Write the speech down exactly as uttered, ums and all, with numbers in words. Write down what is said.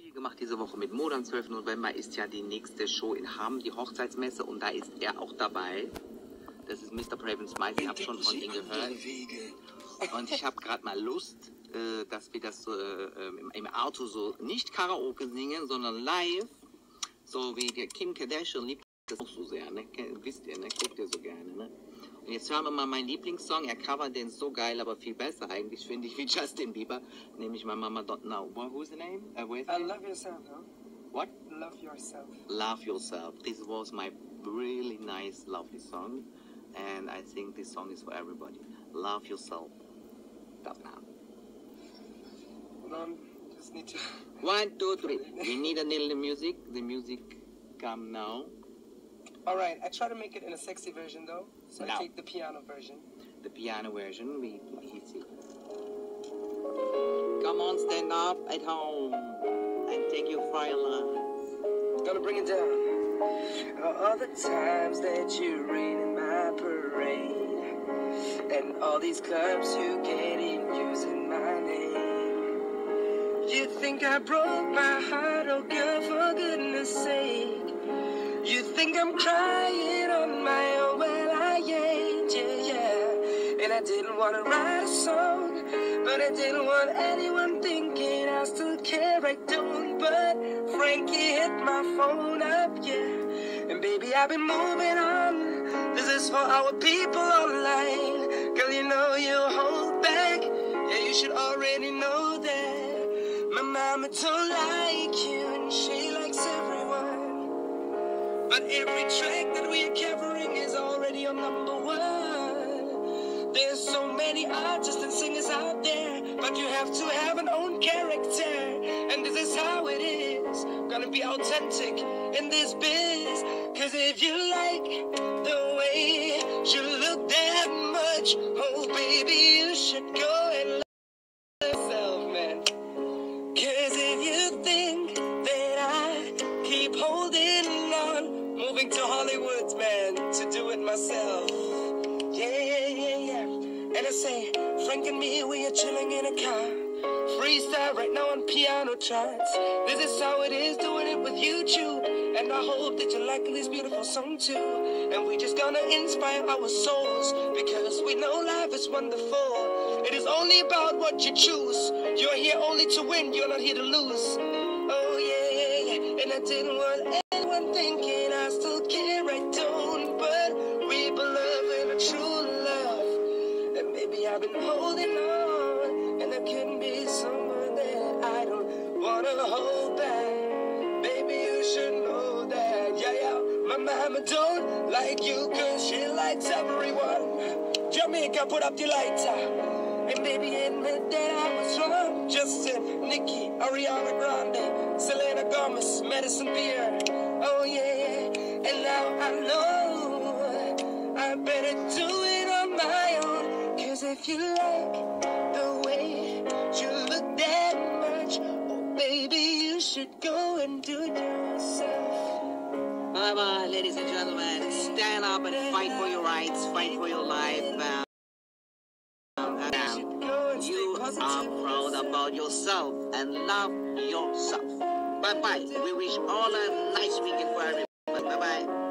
Viel gemacht diese Woche mit Mo. Am zwölften November ist ja die nächste Show in Hamm, die Hochzeitsmesse, und da ist er auch dabei. Das ist Mister Praven Smiles, ich habe schon von ihm gehört. Und ich habe gerade mal Lust, äh, dass wir das äh, im, im Auto so nicht Karaoke singen, sondern live, so wie der Kim Kardashian liebt das auch so sehr, ne? Wisst ihr, ne? Guckt ihr so gerne, ne? Und jetzt hören wir mal meinen Lieblingssong. Er covert den so geil, aber viel besser eigentlich, finde ich, wie Justin Bieber. Nämlich My Mama Don't Know. What, who's the name? Uh, where's the I name? love yourself, huh? What? Love yourself. Love Yourself. This was my really nice, lovely song. And I think this song is for everybody. Love Yourself. Stop now. Hold on, just need to... One, two, three. We need a little music. The music come now. Alright, I try to make it in a sexy version though. So No. I take the piano version. The piano version, we easy. Come on, stand up at home and take your fire line. Gonna bring it down. All the times that you rain in my parade, and all these clubs you get in using my name. You think I broke my heart, oh girl, for goodness sake. You think I'm crying on my own, well I ain't, yeah, yeah. And I didn't want to write a song, but I didn't want anyone thinking I still care, I don't. But Frankie hit my phone up, yeah. And baby, I've been moving on. This is for our people online. Girl, you know you hold back. Yeah, you should already know that. My mama don't like you and she likes everyone. But every track that we are covering is already on number one. There's so many artists and singers out there, but you have to have an own character. And this is how it is. Gonna be authentic in this biz. Cause if you like the way you look that much, oh baby, you should go and love yourself, man. Cause if you think that I keep holding on, moving to Hollywood, man, to do it myself. Yeah, yeah, yeah, yeah. And I say, Frank and me, we are chilling in a car. Freestyle right now on piano charts. This is how it is, doing it with YouTube. And I hope that you like this beautiful song too. And we just gonna inspire our souls, because we know life is wonderful. It is only about what you choose. You're here only to win, you're not here to lose. Oh yeah, yeah, yeah. And I didn't want anyone thinking I still care, I don't. But we believe in a true love. And maybe I've been holding on, and there can be someone that I don't wanna hold back. Baby, you should know that. Yeah, yeah. My mama don't like you, cause she likes everyone. Jamaica, put up the lighter. And baby, admit that I was wrong. Justin, Nicki, Ariana Grande, Selena Gomez, Madison Beer. Oh yeah, and now I know I better do it on my own. Cause if you like the way you look that much, oh baby, you should go and do it yourself. Bye bye, ladies and gentlemen. Stand up and fight for your rights, fight for your life. Um, um, you are proud about yourself and love yourself. Bye bye. We wish all a nice weekend for everybody. Bye bye.